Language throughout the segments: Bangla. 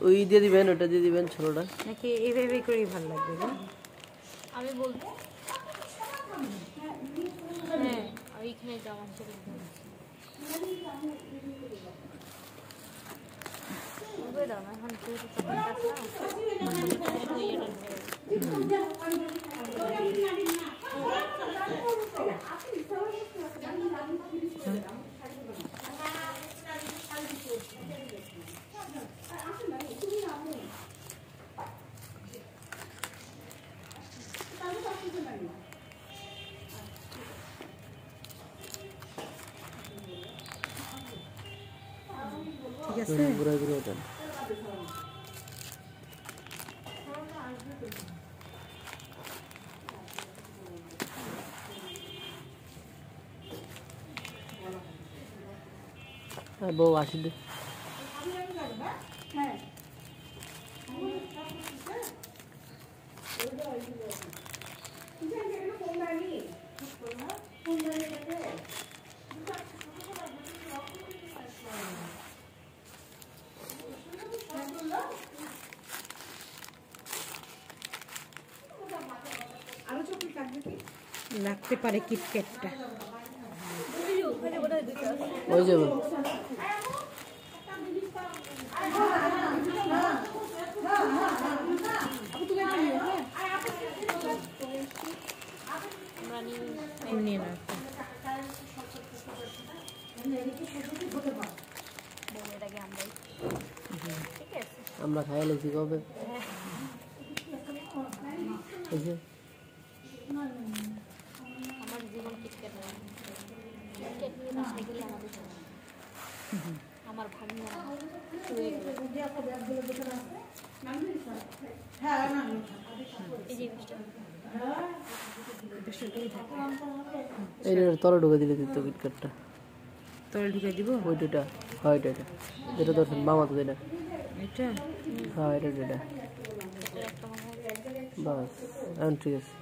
ওই দিয়ে দিবেন, ওটা দিয়ে দিবেন ছোটটা নাকি এইভাবে করেই ভালো লাগবে গো? আমি বলবো হ্যাঁ ওইখানে জামা ছেড়ে দাও না এখন যেহেতু চকলেট আছে ঠিক আছে ঘুরে ঘুরে দেন। বউ আসি দে লাগতে পারে কিটক্যাটটা। ওই যাবো নিয়ে নাও আমরা খাই লেছি কবে আমার জীবন কিটক্যাট কিটক্যাট নিয়ে বাসায় গেলে আমার ভাগ্য এই জিনিসটা এই তলে ঢুকে দিলে দিত কিটকাটটা তলে ঢুকে দিব ওইটা হয় এটা যেটা ধরছেন মামা তো এটা এটা হ্যাঁ এটা এটা বাস এখন ঠিক আছে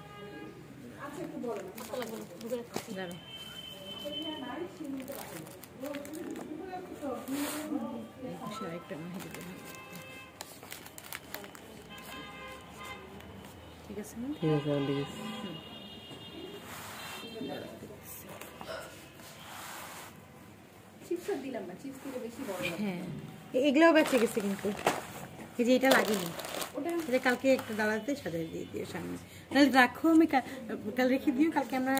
দাঁড়া আরেকটা ঠিক আছে না ঠিক আছে এখন ঠিক আছে হ্যাঁ এগুলোও বেঁচে গেছে কিন্তু এই যে এটা লাগেনি এটা কালকে একটা দাঁড়াতে সাজাই দিয়ে দিও সামনে নাহলে রাখো আমি কাল রেখে দিও কালকে আমরা